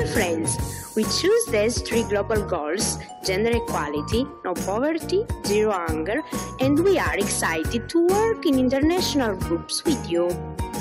Dear friends, we choose these three global goals: gender equality, no poverty, zero hunger, and we are excited to work in international groups with you.